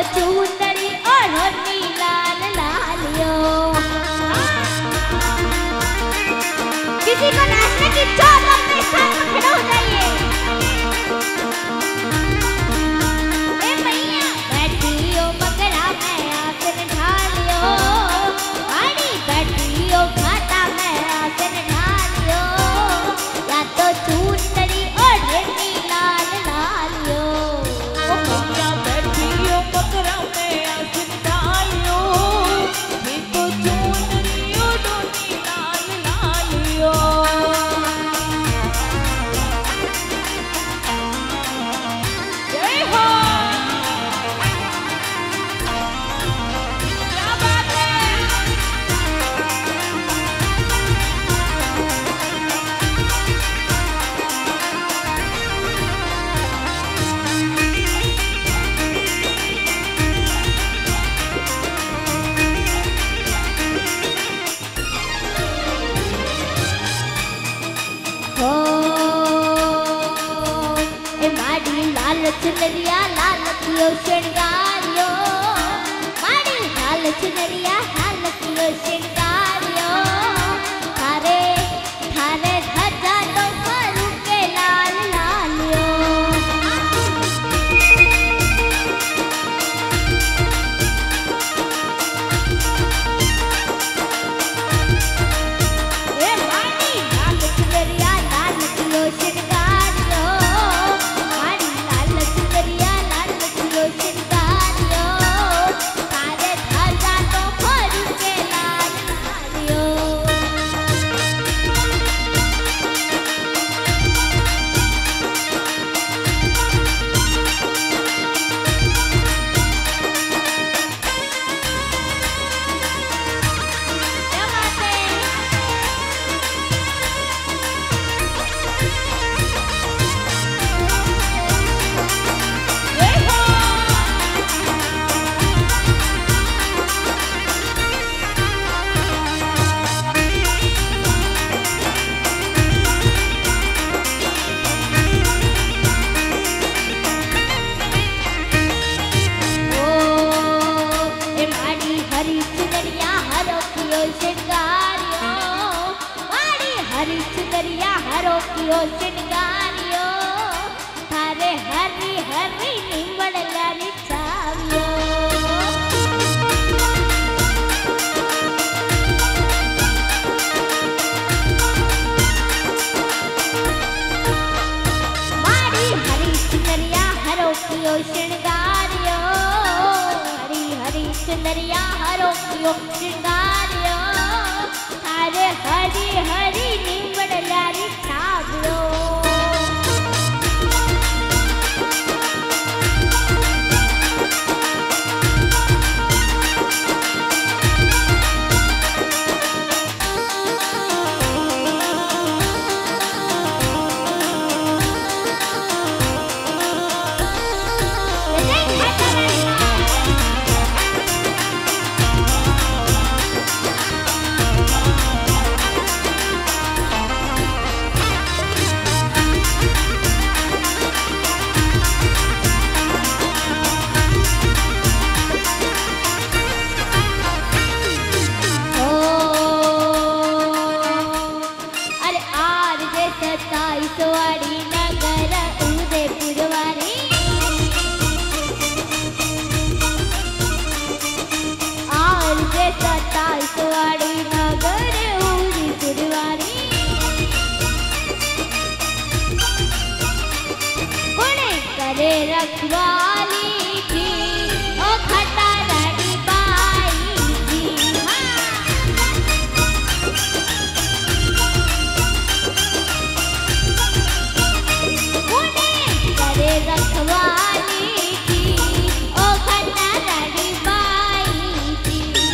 चूनरी ओढ़नी लाल लालियो। किसी को नाचने की इच्छा हो तो अपने स्थान पर खड़े हो जाइए। ए मैया बैठी हो मगरा में आसन ढालियो, आड़ी बैठी हो घाटा में आसन ढालियो, या तो चूनरी ओढ़नी लाल लालियो। ओ मैया बैठी हो मगरा में आसन ढालियो, ये तो चूनरी ओढ़नी लाल लालियो। जय हो, क्या बात है। हो ए माड़ी लाल चुनरिया लाल कियो श्रृंगारियो, माड़ी लाल चुनरिया लाल कियो श्रृंगारियो, थारे थारे ध्वजा तो करू के लाल लालियो। ए माड़ी लाल चुनरिया लाल कियो श्रृंगारियो, माड़ी लाल चुनरिया लाल कियो श्रृंगारियो, थारे ध्वजा तो करू के लाल लालियो। क्या बात है। जय हो, ओ ए माड़ी हरी चुनरिया हरो कियो श्रृंगारियो, माड़ी हरी चुनरिया हरो कियो श्रृंगारियो, थारे हरी हरी निंबड़ लाली छावियो। माड़ी हरी चुनरिया हरो कियो श्रृंगारियो, हरी हरी चुनरिया हरो कियो श्रृंगारियो, थारे हरी हरी निंबड़ लाली छावियो। जय घाटा ओ अरे आर जे 27 वाड़ी नगर उदयपुर वाली, आर जे 27 वाड़ी नगर उदयपुर वाली, कोने करे रखवाली की ओ खटा रानी बाई जी। हाँ कोने करे रखवाली की ओ खटा रानी बाई जी।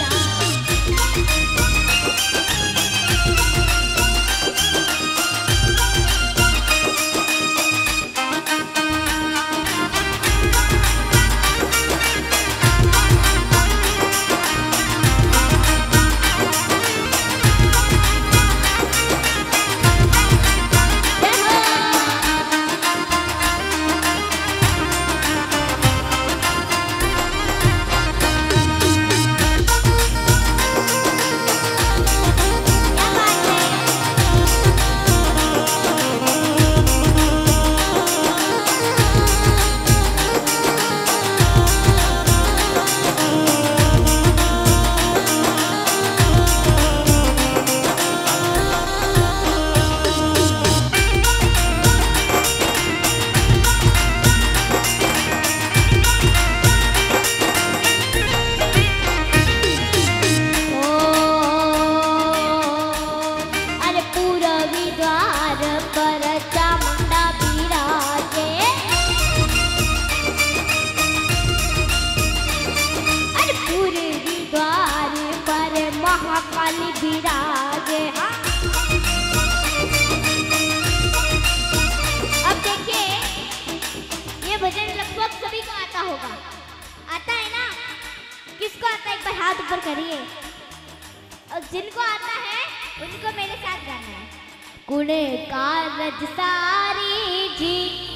लगभग सभी को आता होगा। आता है ना? किसको आता है एक बार हाथ ऊपर करिए। और जिनको आता है उनको मेरे साथ गाना है। कुड़े कारज सारी जी।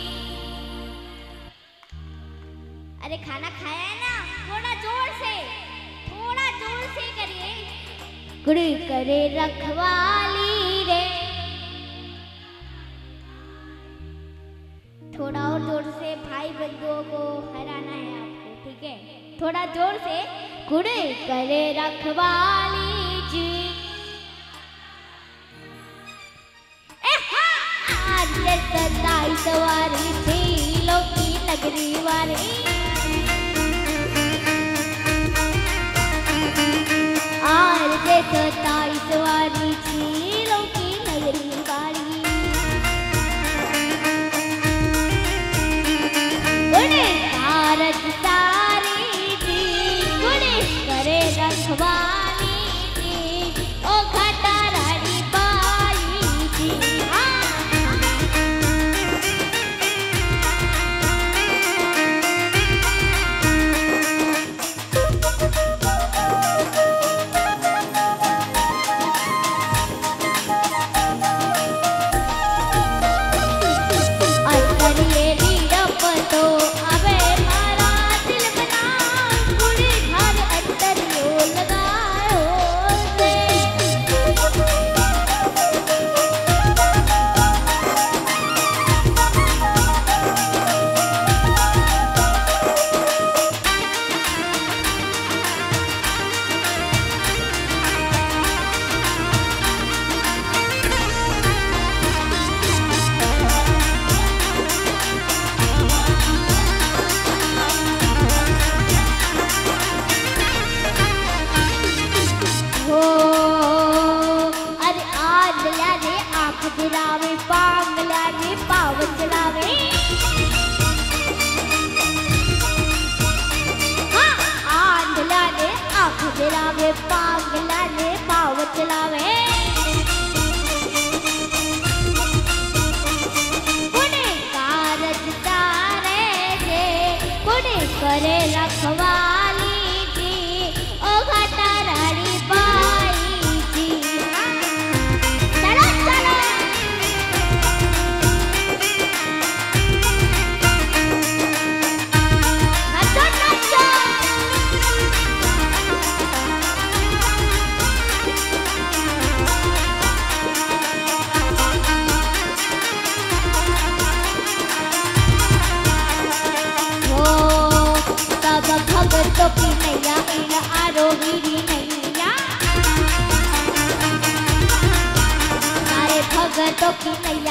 अरे खाना खाया है ना? थोड़ा जोर से करिए। कुड़े करे रखवाली रे। थोड़ा और जोर से भाई बंधुओं को हराना है आपको, ठीक है? थोड़ा जोर से। कुड़े करे रखवाली जी। आज से 27 वारी झीलों की नगरी वाली। आज से 27 वारी झीलों की नगरी वाली। गुणे कारज सारी जी। गुणे करे रखवाली जी। ओ घाटा रानी बाली जी। करे रखवाली जी। ओ घाटा रानी बाई जी। चलो चलो। नचो नचो। भगतों की नैया इन आरोही नैया। सारे भगतों की नैया